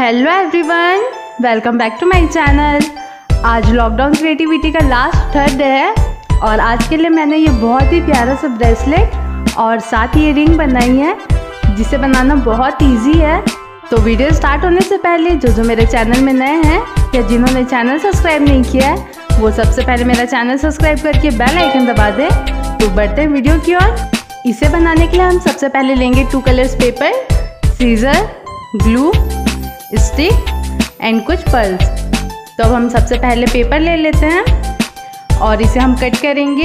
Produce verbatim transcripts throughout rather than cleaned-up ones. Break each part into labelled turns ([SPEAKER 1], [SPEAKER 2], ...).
[SPEAKER 1] Hello everyone, welcome back to my channel. आज lockdown creativity का last third day है और आज के लिए मैंने ये बहुत ही प्यारा सा ब्रेसलेट और साथ ही ये रिंग बनाई है जिसे बनाना बहुत इजी है। तो वीडियो स्टार्ट होने से पहले जो जो मेरे चैनल में नए हैं या जिन्होंने चैनल सब्सक्राइब नहीं किया है वो सबसे पहले मेरा चैनल सब्सक्राइब करके बेल आइकन दबा दें। तो बढ़ते हैं वीडियो की ओर। इसे बनाने के लिए हम सबसे पहले लेंगे two colours paper, scissor, glue, stick and कुछ पर्ल्स। तो अब हम सबसे पहले पेपर ले लेते हैं और इसे हम कट करेंगे।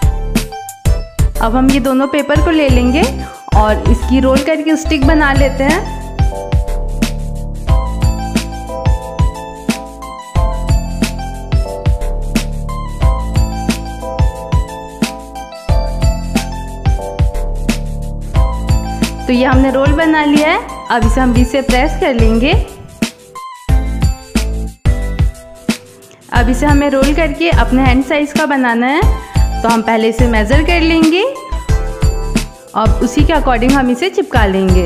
[SPEAKER 1] अब हम ये दोनों पेपर को ले लेंगे और इसकी रोल करके स्टिक बना लेते हैं। तो ये हमने रोल बना लिया है। अब इसे हम बीच से प्रेस कर लेंगे। अब इसे हमें रोल करके अपने हैंड साइज का बनाना है। तो हम पहले इसे मेज़र कर लेंगे और उसी के अकॉर्डिंग हम इसे चिपका लेंगे।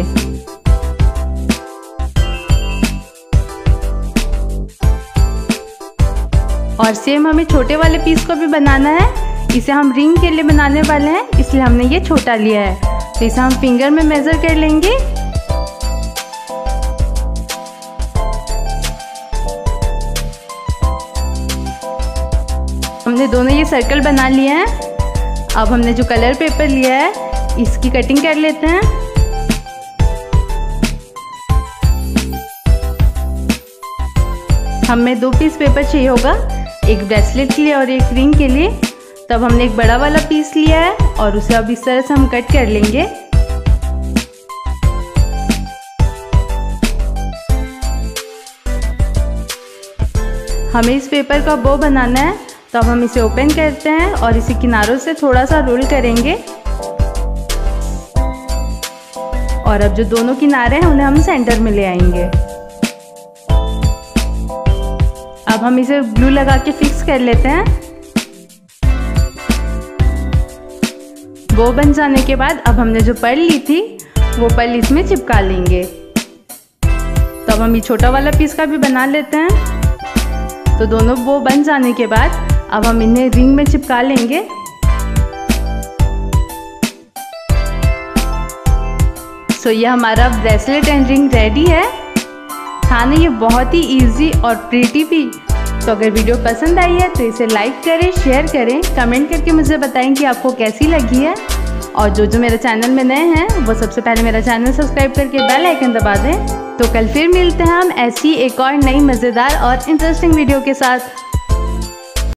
[SPEAKER 1] और सेम हमें छोटे वाले पीस को भी बनाना है। इसे हम रिंग के लिए बनाने वाले हैं, इसलिए हमने ये छोटा लिया है। तो इसे हम फिंगर में मेज़र कर लेंगे। हमने दोनों ये सर्कल बना लिए हैं। अब हमने जो कलर पेपर लिया है इसकी कटिंग कर लेते हैं। हमें दो पीस पेपर चाहिए होगा, एक ब्रेसलेट के लिए और एक रिंग के लिए। तब हमने एक बड़ा वाला पीस लिया है और उसे अब इस तरह से हम कट कर लेंगे। हमें इस पेपर का बो बनाना है। तो अब हम इसे ओपन करते हैं और इसे किनारों से थोड़ा सा रोल करेंगे। और अब जो दोनों किनारे हैं उन्हें हम सेंटर में ले आएंगे। अब हम इसे ग्लू लगा के फिक्स कर लेते हैं। वो बन जाने के बाद अब हमने जो पर्ल ली थी वो पर्ल इसमें चिपका लेंगे। तो अब हम ये छोटा वाला पीस का भी बना लेते हैं। तो दोनों वो बन जाने के बाद अब हम इन्हें रिंग में चिपका लेंगे। सो ये हमारा ब्रेसलेट एंड रिंग रेडी है। था ना ये बहुत ही इजी और प्रीटी भी। तो अगर वीडियो पसंद आई है तो इसे लाइक करें, शेयर करें, कमेंट करके मुझे बताएं कि आपको कैसी लगी है। और जो जो मेरे चैनल में नए हैं वो सबसे पहले मेरा चैनल सब्सक्राइब करके बेल आइकन दबा दें। तो कल फिर मिलते हैं हम ऐसी एक और नई मज़ेदार और इंटरेस्टिंग वीडियो के साथ।